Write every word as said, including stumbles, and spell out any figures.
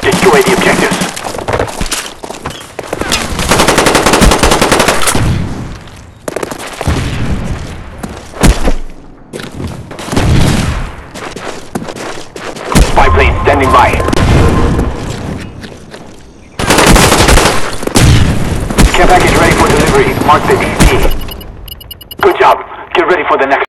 Destroy the objectives. Spy plane standing by. Care package ready for delivery. Mark the D C. Good job. Get ready for the next.